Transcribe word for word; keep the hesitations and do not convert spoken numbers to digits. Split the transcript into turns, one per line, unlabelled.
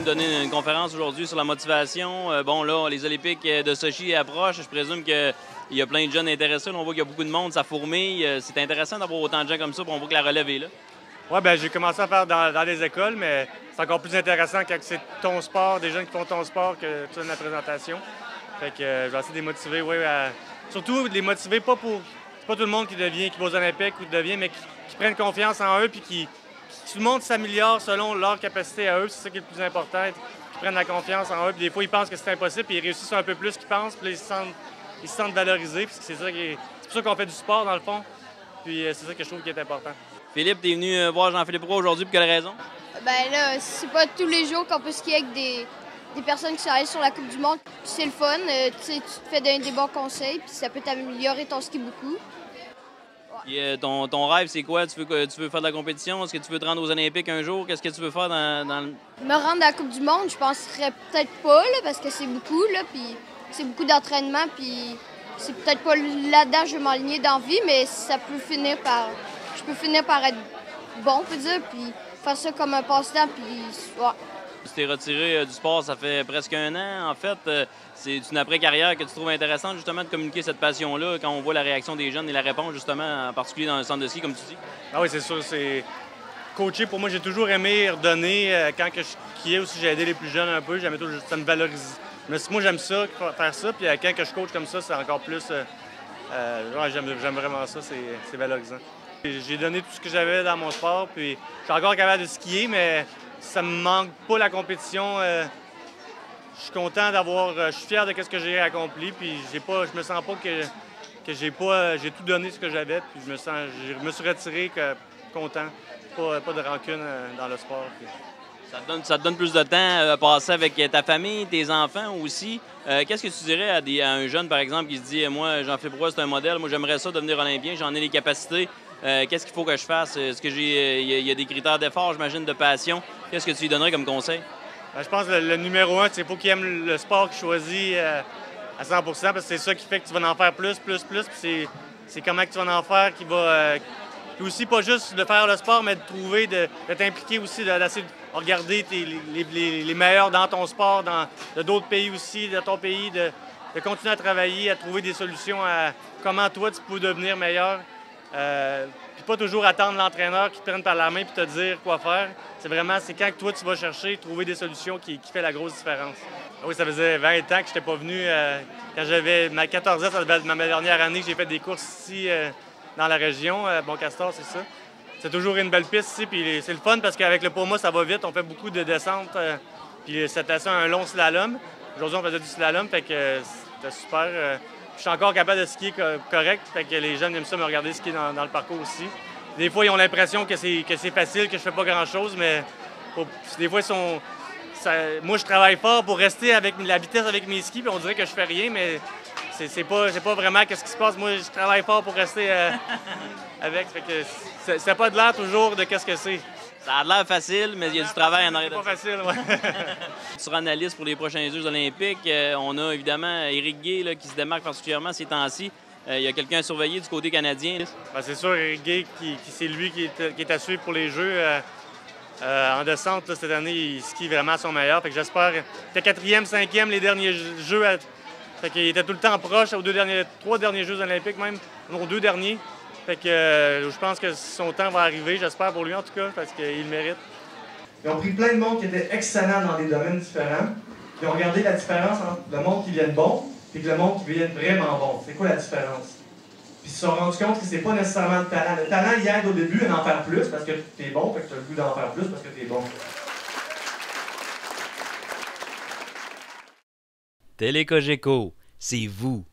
donner une conférence aujourd'hui sur la motivation. Euh, bon, là, les Olympiques de Sochi approchent. Je présume qu'il y a plein de jeunes intéressés. Là, on voit qu'il y a beaucoup de monde, ça fourmille. Euh, C'est intéressant d'avoir autant de gens comme ça, puis on voit que la relève est là.
Oui, bien, j'ai commencé à faire dans, dans les écoles, mais c'est encore plus intéressant quand c'est ton sport, des jeunes qui font ton sport, que tu donnes la présentation. Fait que euh, je vais essayer de les motiver, oui. À... Surtout, de les motiver pas pour... C'est pas tout le monde qui devient, qui va aux Olympiques ou qui devient, mais qui, qui prennent confiance en eux, puis qui... Tout le monde s'améliore selon leur capacité à eux, c'est ça qui est le plus important, qu'ils prennent la confiance en eux. Puis des fois, ils pensent que c'est impossible, puis ils réussissent un peu plus qu'ils pensent, puis là, ils se sentent, ils se sentent valorisés. Puis c'est ça qui est... c'est pour ça qu'on fait du sport, dans le fond. Puis c'est ça que je trouve qui est important.
Philippe, t'es venu voir Jean-Philippe Roy aujourd'hui pour quelle raison?
Ben là, c'est pas tous les jours qu'on peut skier avec des, des personnes qui sont allées sur la Coupe du Monde. C'est le fun, euh, tu sais, tu te fais donner des bons conseils, puis ça peut t'améliorer ton ski beaucoup.
Puis, euh, ton, ton rêve, c'est quoi? Tu veux, tu veux faire de la compétition? Est-ce que tu veux te rendre aux Olympiques un jour? Qu'est-ce que tu veux faire dans, dans le...
Me rendre à la Coupe du Monde, je penserais peut-être pas, là, parce que c'est beaucoup, là, puis c'est beaucoup d'entraînement, puis c'est peut-être pas là-dedans que je vais m'aligner dans la vie, mais ça peut finir par... Je peux finir par être bon, on peut dire, puis faire ça comme un passe-temps, puis... Ouais.
Tu t'es retiré euh, du sport, ça fait presque un an. En fait, euh, c'est une après-carrière que tu trouves intéressante, justement, de communiquer cette passion-là quand on voit la réaction des jeunes et la réponse, justement, en particulier dans le centre de ski, comme tu dis.
Ah oui, c'est sûr. C'est coacher, pour moi, j'ai toujours aimé redonner. Euh, quand que je skiais aussi, j'ai aidé les plus jeunes un peu. J'aimais toujours, ça me valorise. Mais moi, j'aime ça, faire ça. Puis euh, quand que je coach comme ça, c'est encore plus... Euh, euh, ouais, j'aime, j'aime vraiment ça, c'est, c'est valorisant. J'ai donné tout ce que j'avais dans mon sport, puis je suis encore capable de skier, mais ça me manque pas la compétition. Euh, je suis content d'avoir, je suis fier de ce que j'ai accompli, puis j'ai pas, je me sens pas que, que j'ai pas, j'ai tout donné ce que j'avais, puis je me sens, je me suis retiré que, content, pas, pas de rancune dans le sport. Puis...
Ça te donne, ça te donne plus de temps à passer avec ta famille, tes enfants aussi. Euh, qu'est-ce que tu dirais à, des, à un jeune, par exemple, qui se dit « Moi, Jean-Philippe Roy, c'est un modèle. Moi, j'aimerais ça devenir olympien. J'en ai les capacités. Euh, qu'est-ce qu'il faut que je fasse? Est-ce que j'ai, il y a des critères d'effort, j'imagine, de passion? Qu'est-ce que tu lui donnerais comme conseil? »
Bien, je pense que le, le numéro un, c'est qu'il faut qu'il aime le sport qu'il choisit euh, à cent pour cent, parce que c'est ça qui fait que tu vas en faire plus, plus, plus. Puis c'est, c'est comment que tu vas en faire qui va... Euh, puis aussi, pas juste de faire le sport, mais de trouver, de, de t'impliquer aussi, d'essayer de regarder tes, les, les, les meilleurs dans ton sport, dans de d'autres pays aussi, de ton pays, de, de continuer à travailler, à trouver des solutions à comment toi, tu peux devenir meilleur. Euh, puis pas toujours attendre l'entraîneur qui te prenne par la main et te dire quoi faire. C'est vraiment, c'est quand toi, tu vas chercher, trouver des solutions qui, qui fait la grosse différence. Oui, ça faisait vingt ans que je n'étais pas venu. Euh, quand j'avais ma quatorze ans, ça devait être ma dernière année que j'ai fait des courses ici euh, dans la région. Euh, Bon Castor, c'est ça. C'est toujours une belle piste ici, puis c'est le fun parce qu'avec le Poma, ça va vite. On fait beaucoup de descentes, euh, puis c'était ça un long slalom. Aujourd'hui, on faisait du slalom, fait que euh, c'était super. Euh, je suis encore capable de skier co correct, fait que les jeunes aiment ça me regarder skier dans, dans le parcours aussi. Des fois, ils ont l'impression que c'est que c'est facile, que je fais pas grand-chose, mais faut, des fois, ils sont... Ça, moi, je travaille fort pour rester avec la vitesse avec mes skis, puis on dirait que je fais rien, mais c'est, c'est pas, c'est pas vraiment qu'est-ce qui se passe. Moi, je travaille fort pour rester euh, avec. Fait que c'est, c'est pas de l'air toujours de qu'est-ce que c'est.
Ça a l'air facile, mais il y a du travail en arrière de ça.
C'est pas facile, oui.
Tu seras analyste pour les prochains Jeux olympiques. Euh, on a évidemment Éric Gay là, qui se démarque particulièrement ces temps-ci. Il euh, y a quelqu'un à surveiller du côté canadien.
Bien, c'est sûr, Éric Gay, qui, qui, c'est lui qui est, qui est à suivre pour les Jeux. Euh, euh, en descente, là, cette année, il skie vraiment à son meilleur. Fait que j'espère. Il était quatrième, cinquième les derniers Jeux. À... Fait qu'il était tout le temps proche aux deux derniers, trois derniers Jeux olympiques même, non, deux derniers. Fait que euh, je pense que son temps va arriver, j'espère pour lui en tout cas, parce qu'il le mérite.
Ils ont pris plein de monde qui était excellent dans des domaines différents. Ils ont regardé la différence entre le monde qui vient de bon et le monde qui vient vraiment bon. C'est quoi la différence? Puis ils se sont rendus compte que c'est pas nécessairement le talent. Le talent, il aide au début à en faire plus parce que tu es bon, fait que tu as le goût d'en faire plus parce que tu es bon.
Télécogeco, c'est vous.